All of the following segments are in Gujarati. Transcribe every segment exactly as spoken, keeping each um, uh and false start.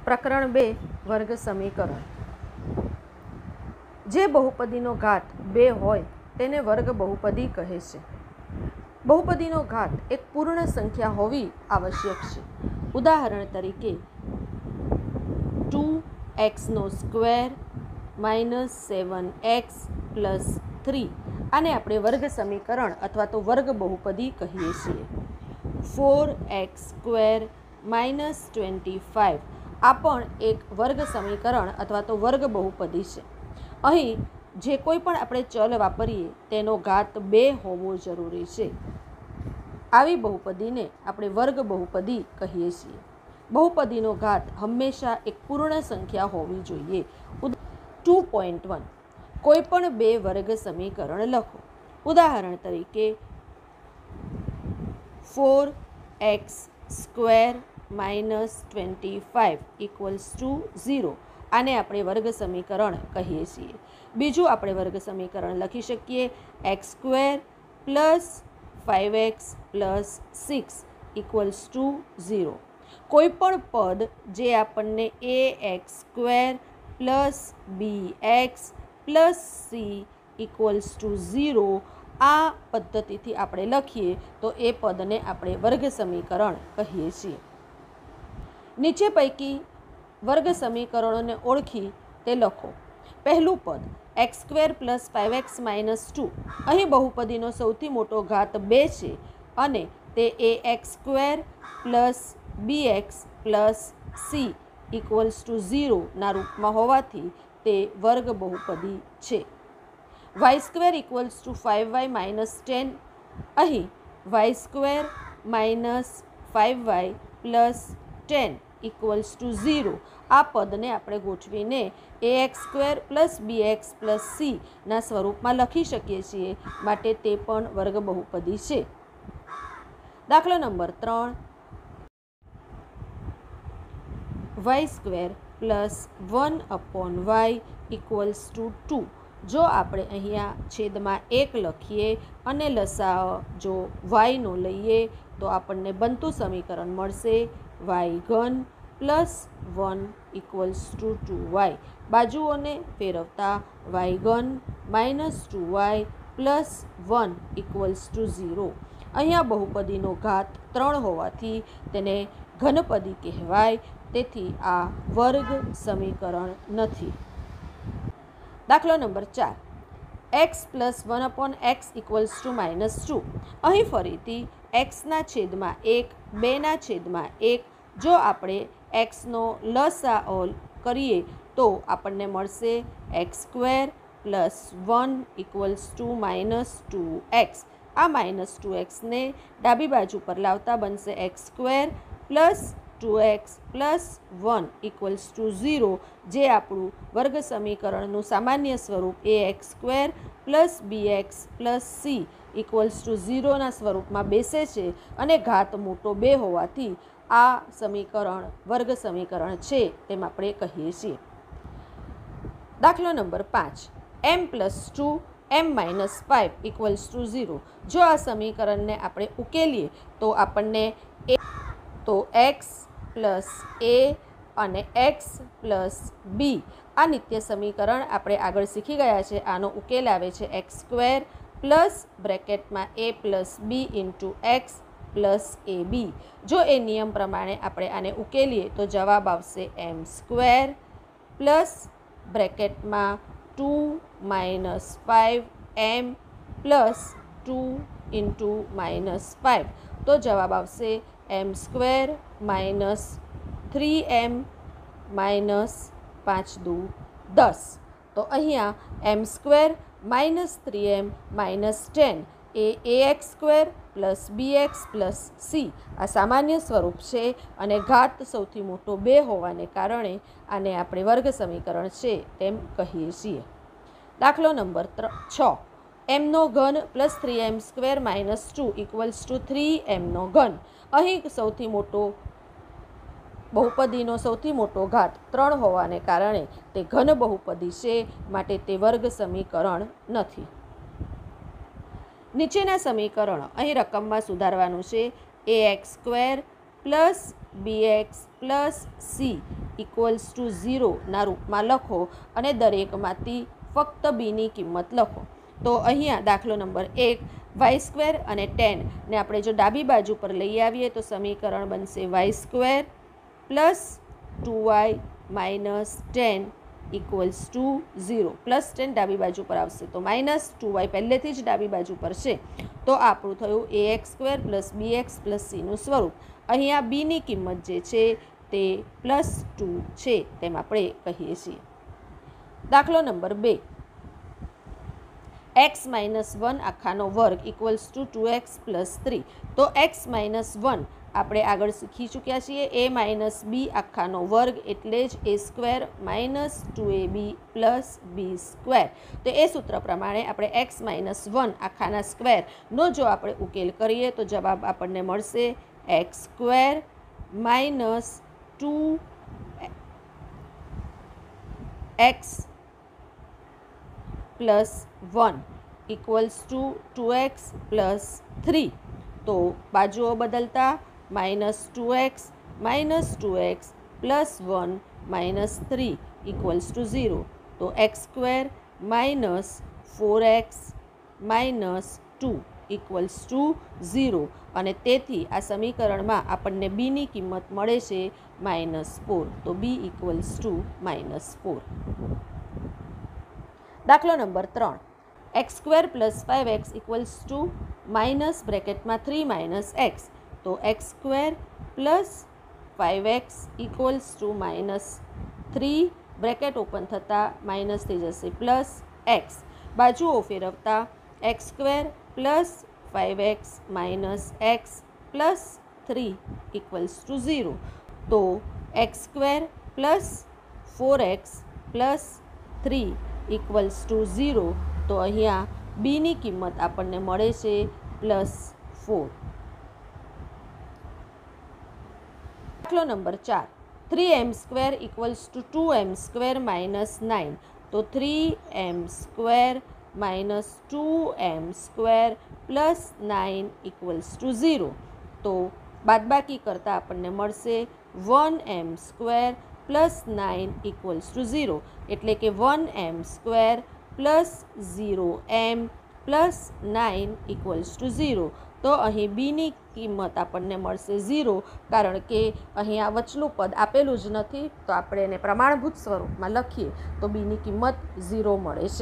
પ્રકરણ બે વર્ગ સમીકરણ. જે બહુપદીનો ઘાત બે હોય તેને વર્ગ બહુપદી કહે છે. બહુપદીનો ઘાત એક પૂર્ણ સંખ્યા હોવી આવશ્યક છે. ઉદાહરણ તરીકે ટુ એક્સનો square minus seven x plus three, આને આપણે વર્ગ સમીકરણ અથવા તો વર્ગ બહુપદી કહીએ છીએ. Four x square minus twenty five, આ પણ એક વર્ગ સમીકરણ અથવા તો વર્ગ બહુપદી છે. અહીં જે કોઈ પણ આપણે ચલ વાપરીએ તેનો ઘાત બે હોવો જરૂરી છે. આવી બહુપદીને આપણે વર્ગ બહુપદી કહીએ છીએ. બહુપદીનો ઘાત હંમેશા એક પૂર્ણ સંખ્યા હોવી જોઈએ. ટુ પોઈન્ટ વન, કોઈ પણ બે વર્ગ સમીકરણ લખો. ઉદાહરણ તરીકે four x square minus twenty five equals to zero, આને આપણે વર્ગ સમીકરણ કહીએ છીએ. બીજું આપણે વર્ગ સમીકરણ લખી શકીએ x square plus five x plus six equals to zero. કોઈ પણ પદ જે આપણને a x square plus b x plus c equals to zero, આ પદ્ધતિથી આપણે લખીએ તો એ પદને આપણે વર્ગ સમીકરણ કહીએ છીએ. નીચે પૈકી વર્ગ સમીકરણોને ઓળખી તે લખો. પહેલું પદ x square plus five x minus two. અહીં બહુપદીનો સૌથી મોટો ઘાત બે છે અને તે a x square plus b x plus c equals to ઝીરોના રૂપમાં હોવાથી તે વર્ગ બહુપદી છે. Y square equals to five y minus ten. અહીં y square minus five y plus ten equals to zero, આ પદને આપણે ગોઠવીને a x square plus b x plus સીના સ્વરૂપમાં લખી શકીએ છીએ, માટે તે પણ વર્ગ બહુપદી છે. દાખલો નંબર ત્રણ, y square plus one upon y equals to two. જો આપણે અહીંયા છેદમાં એક લખીએ અને લસાઅ જો વાયનો લઈએ તો આપણને બનતું સમીકરણ મળશે વાય ઘન plus one equals to two y. બાજુઓને ફેરવતા વાય ઘન minus two y plus one equals to zero. અહીંયા બહુપદીનો ઘાત ત્રણ હોવાથી તેને ઘનપદી કહેવાય, તેથી આ વર્ગ સમીકરણ નથી. દાખલો નંબર ચાર, x plus one upon x equals to minus two. અહીં ફરીથી એક્સના છેદમાં એક, બેના છેદમાં એક, જો આપણે એક્સનો લસાઅ કરીએ તો આપણને મળશે x square plus one equals to minus two x. આ માઇનસ ટુ એક્સને ડાબી બાજુ પર લાવતા બનશે x square plus two x plus one equals to zero, જે આપણું વર્ગ સમીકરણનું સામાન્ય સ્વરૂપ a x square plus b x plus c equals to ઝીરોના સ્વરૂપમાં બેસે છે અને ઘાત મોટો બે હોવાથી આ સમીકરણ વર્ગ સમીકરણ છે તેમ આપણે કહીએ છીએ. દાખલો નંબર પાંચ, m plus two m minus five equals to zero. જો આ સમીકરણને આપણે ઉકેલીએ તો આપણને એ તો એક્સ પ્લસ એ અને એક્સ પ્લસ બી, આ નિત્ય સમીકરણ આપણે આગળ શીખી ગયા છે. આનો ઉકેલ આવે છે એક્સ સ્ક્વેર પ્લસ બ્રેકેટમાં a plus b into x plus a b. જો એ નિયમ પ્રમાણે આપણે આને ઉકેલીએ તો જવાબ આવશે એમ સ્ક્વેર પ્લસ બ્રેકેટમાં two minus five m plus two into minus five, તો જવાબ આવશે m square minus three m minus પાંચ દુ દસ. તો અહીંયા m square minus three m minus ten એ a x square plus b x plus c આ સામાન્ય સ્વરૂપ છે અને ઘાત સૌથી મોટો બે હોવાને કારણે આને આપણે વર્ગ સમીકરણ છે તેમ કહીએ છીએ. દાખલો નંબર છ, એમનો ઘન plus three m square minus two equals to three એમનો ઘન. અહીં સૌથી મોટો બહુપદીનો સૌથી મોટો ઘાત ત્રણ હોવાને કારણે તે ઘન બહુપદી છે, માટે તે વર્ગ સમીકરણ નથી. નીચેના સમીકરણો અહીં રકમમાં સુધારવાનું છે. A x square plus b x plus c equals to ઝીરોના રૂપમાં લખો અને દરેકમાંથી ફક્ત બીની કિંમત લખો. તો અહીંયા દાખલો નંબર એક વાય સ્ક્વેર અને ટેનને આપણે જો ડાબી બાજુ પર લઈ આવીએ તો સમીકરણ બનશે y square plus two y minus ten equals to zero. Plus ten ડાબી બાજુ પર આવશે તો માઇનસ ટુ વાય પહેલેથી જ ડાબી બાજુ પર છે તો આપણું થયું a x square plus b x plus સીનું સ્વરૂપ. અહીંયા બીની કિંમત જે છે તે પ્લસ ટુ છે તેમ આપણે કહીએ છીએ. દાખલો નંબર બે એક્સ માઇનસ વન આખાનો વર્ગ equals to two x plus three. તો એક્સ માઇનસ વન આપણે આગળ શીખી ચૂક્યા છીએ. એ માઇનસ બી આખાનો વર્ગ એટલે જ a square minus two a b plus b square. તો એ સૂત્ર પ્રમાણે આપણે એક્સ માઇનસ વન આખાના સ્ક્વેરનો જો આપણે ઉકેલ કરીએ તો જવાબ આપણને મળશે x square minus two x plus one equals to two x plus three. તો બાજુઓ બદલતા minus two x minus two x plus one minus three equals to zero. તો x square minus four x minus two equals to zero અને તેથી આ સમીકરણમાં આપણને બીની કિંમત મળે છે માઇનસ ફોર. તો b equals to minus four. દાખલો નંબર ત્રણ x square plus five x equals to minus બ્રેકેટમાં થ્રી માઇનસ એક્સ. તો x square plus five x equals to minus three bracket open થતાં માઇનસ થઈ જશે પ્લસ એક્સ. બાજુઓ ફેરવતા x square plus five x minus x plus three equals to zero. તો x square plus four x plus three equals to zero. તો અહીંયા બીની કિંમત આપણને મળે છે પ્લસ ફોર. દાખલો નંબર ચાર three m square equals to two m square minus nine. તો three m square minus two m square plus nine equals to zero. તો બાદબાકી કરતાં આપણને મળશે one m square plus nine equals to zero એટલે કે one m square plus zero m plus nine equals to zero. તો અહીં બીની કિંમત આપણને મળશે ઝીરો કારણ કે અહીં આ વચલું પદ આપેલું જ નથી તો આપણે એને પ્રમાણભૂત સ્વરૂપમાં લખીએ તો બીની કિંમત ઝીરો મળે છે.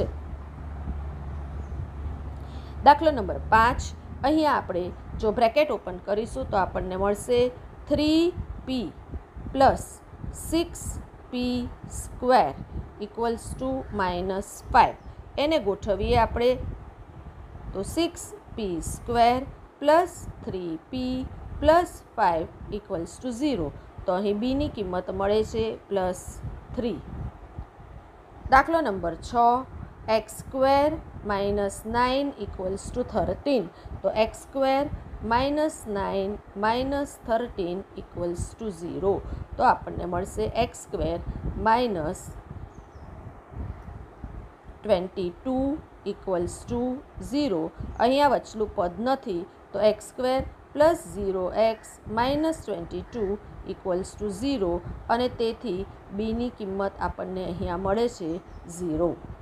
દાખલો નંબર પાંચ અહીંયા આપણે જો બ્રેકેટ ઓપન કરીશું તો આપણને મળશે three p plus six p square equals to minus five. એને ગોઠવીએ આપણે તો six p square plus three p plus five equals to zero. તો અહીં બીની કિંમત મળે છે પ્લસ થ્રી. દાખલો નંબર છ x square minus nine equals to thirteen. તો x square minus nine minus thirteen equals to zero. તો આપણને મળશે x square minus twenty two equals to zero. અહીંયા વચલું પદ નથી તો x square plus zero x minus twenty two equals to zero અને તેથી બીની કિંમત આપણને અહીંયા મળે છે ઝીરો.